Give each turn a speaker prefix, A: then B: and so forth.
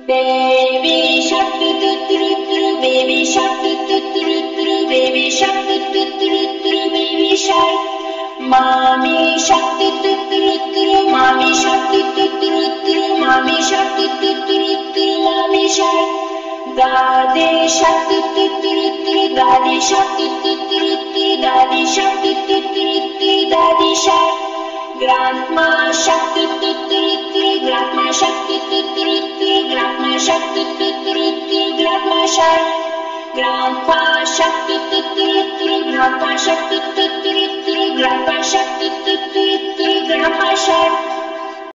A: Baby shark do do do do, baby shark do do do do, baby shark do do do do, baby shark. Mommy shark do do do do, mommy shark do do do do, mommy shark do do do do, mommy shark. Daddy shark do do do do, daddy shark do do do do, daddy shark do do do do, daddy shark. Grandma shark do do do do, grandma shark do do do do, grandma shark do do do do, grandma shark. Grandpa shark do do do do, grandpa shark do do do do, grandpa shark do do do do, grandpa shark.